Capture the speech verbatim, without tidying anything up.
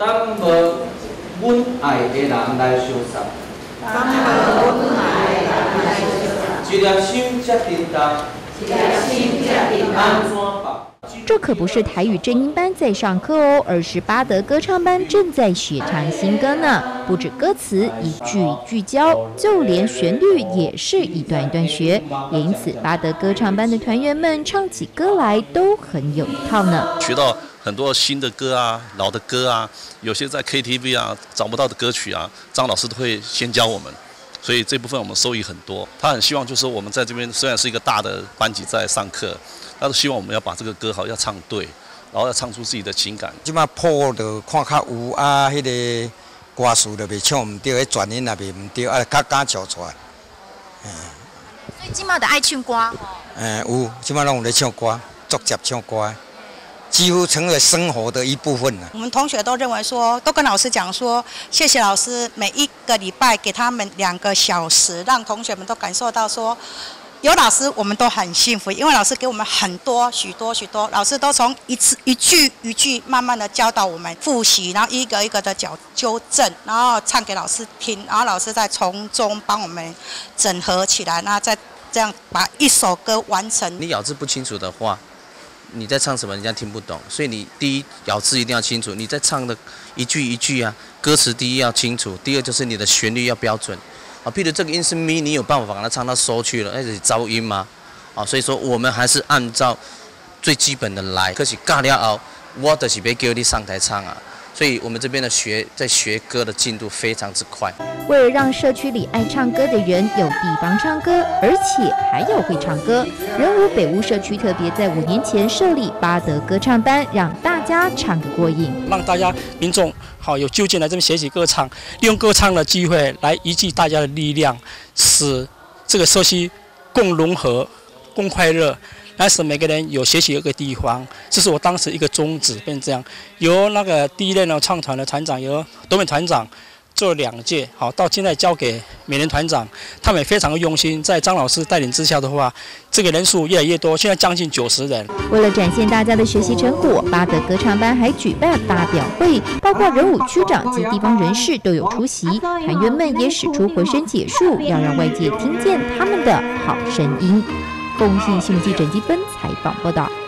当无阮爱的人来相杀， 当无阮爱的人来相杀， 一粒心才叮当， 一粒心才叮当， 安怎办？ 这可不是台语正音班在上课哦，而是巴德歌唱班正在学唱新歌呢。不止歌词一句一句教，就连旋律也是一段一段学。也因此，巴德歌唱班的团员们唱起歌来都很有一套呢。 学到很多新的歌啊、老的歌啊，有些在 K T V 啊找不到的歌曲啊，张老师都会先教我们。 所以这部分我们收益很多。他很希望就是我们在这边虽然是一个大的班级在上课，他都希望我们要把这个歌好要唱对，然后要唱出自己的情感。 即马谱就看较有啊，迄、那个歌词就袂唱唔对，迄转音也袂唔对，啊，较敢唱出来。嗯。 所以今嘛的爱唱歌哦。 嗯，有，即马拢有咧唱歌，逐渐唱歌。 几乎成为生活的一部分了。 我们同学都认为说，都跟老师讲说，谢谢老师，每一个礼拜给他们两个小时，让同学们都感受到说，有老师我们都很幸福，因为老师给我们很多许多许多，老师都从一次一句一句慢慢的教导我们复习，然后一个一个的矫纠正，然后唱给老师听，然后老师再从中帮我们整合起来，然后再这样把一首歌完成。 你咬字不清楚的话。 你在唱什么，人家听不懂，所以你第一咬字一定要清楚。你在唱的一句一句啊，歌词第一要清楚，第二就是你的旋律要标准啊。譬如这个音是咪，你有办法把它唱到收去了，那是噪音吗？啊，所以说我们还是按照最基本的来。可是尬了后，我就是要叫你上台唱啊。 所以我们这边的学在学歌的进度非常之快。 为了让社区里爱唱歌的人有地方唱歌，而且还有会唱歌，仁武北屋社区特别在五年前设立巴德歌唱班，让大家唱个过瘾， 让大家民众好有就近来这边学习歌唱，利用歌唱的机会来凝聚大家的力量，使这个社区共融合、共快乐。 来使每个人有学习一个地方，这是我当时一个宗旨，变这样。由那个第一任的唱团的团长，由董美团长做了两届，好，到现在交给美莲团长，他们也非常的用心，在张老师带领之下的话，这个人数越来越多，现在将近九十人。 为了展现大家的学习成果，巴德歌唱班还举办发表会，包括仁武区长及地方人士都有出席，团员们也使出浑身解数，要让外界听见他们的好声音。凤信新闻记者季芬采访报道。